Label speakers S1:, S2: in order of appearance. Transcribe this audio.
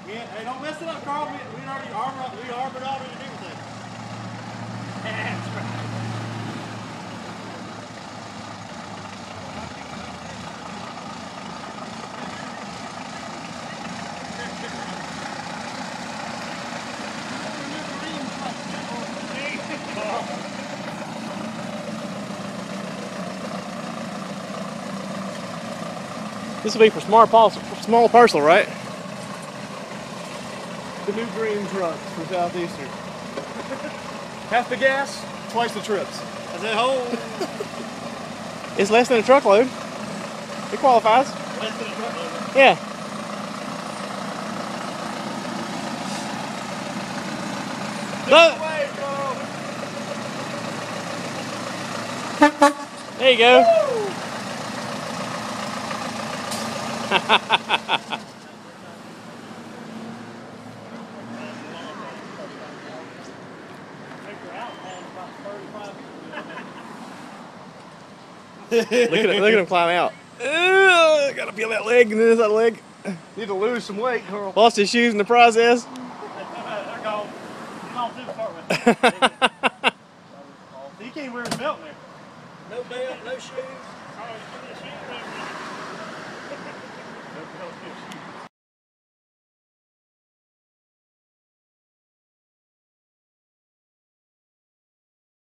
S1: Yeah, hey, don't mess it up, Carl. We already armored all and everything. That's right.
S2: This will be for small parcel, right?
S1: The new green trucks for Southeastern. Half the gas, twice the trips. As a whole.
S2: It's less than a truckload. It qualifies.
S1: Less than a truckload.
S2: Yeah. Look. There you go. Look at him climb out. Gotta peel that leg and then that leg.
S1: Need to lose some weight, Carl.
S2: Lost his shoes in the process.
S1: They're gone. Gone through the start with. He can't wear his belt there. No belt, no shoes. Oh, you put the shoes there.